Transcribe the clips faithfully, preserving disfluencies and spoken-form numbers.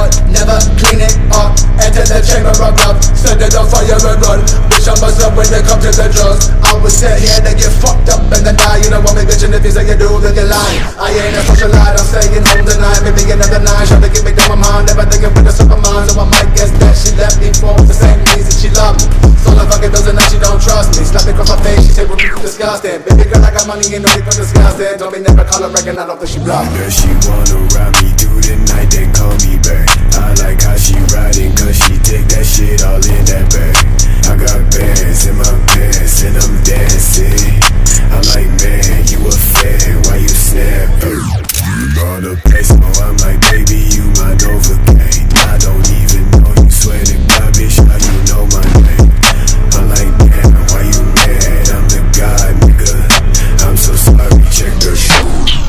but never clean it up. Enter the chamber of love, set it on fire and run. Bitch, I must up when they come to the drugs. I was sit here to get fucked up and then die. You don't want me bitchin' if you say you do, then you're lying. I ain't a socialite, I'm staying home tonight. Maybe another nine, trying to get me down my mind. Never thinking with a super mind, so I might guess that she left me for the same reason she loved me. So I fucking doesn't know she don't trust me. Slap me across my face, she said we're disgusting. Baby girl, I got money and no need for disgusting. Told me never call her reckon, I don't think she bluff. Girl, she wanna ride me through the night, then call me back. I like how she riding, cause she take that shit all in that bag. I got bands in my pants and I'm dancing. I'm like, man, you a fan, why you snapping? You brought a peso, I'm like, baby, you my Novocaine. I don't even know you, swear to God, bitch, how you know my name? I'm like, damn, why you mad? I'm the god, nigga. I'm so sorry, check the shoe.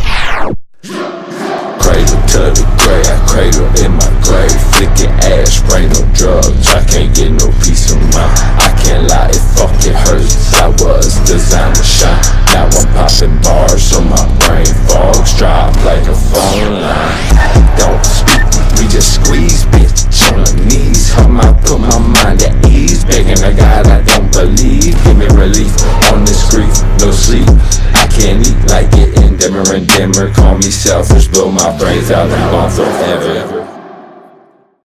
Cradle to the grave, I cradle in my grave. Flicking ass, spray no drugs, I can't get no peace of mind. I can't lie, it fucking hurts. I was designed to shine. Now I'm popping bars so my brain fogs drop like a phone line. Don't speak, we just squeeze, bitch on her knees. Her mouth put my mind at ease. Begging a God I don't believe. Give me relief on this grief, no sleep. I can't eat like getting dimmer and dimmer. Call me selfish, blow my brains out and gone forever.